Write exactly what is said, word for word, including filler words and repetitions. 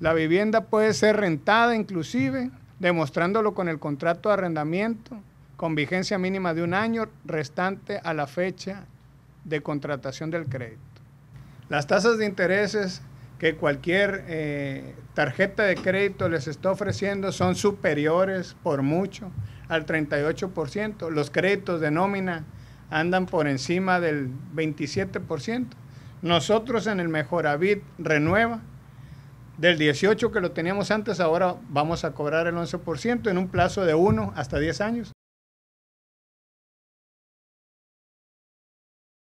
La vivienda puede ser rentada inclusive, demostrándolo con el contrato de arrendamiento, con vigencia mínima de un año restante a la fecha de contratación del crédito. Las tasas de intereses que cualquier eh, tarjeta de crédito les está ofreciendo son superiores por mucho al treinta y ocho por ciento. Los créditos de nómina andan por encima del veintisiete por ciento. Nosotros en el Mejoravit Renueva, del dieciocho por ciento que lo teníamos antes, ahora vamos a cobrar el once por ciento en un plazo de uno hasta diez años.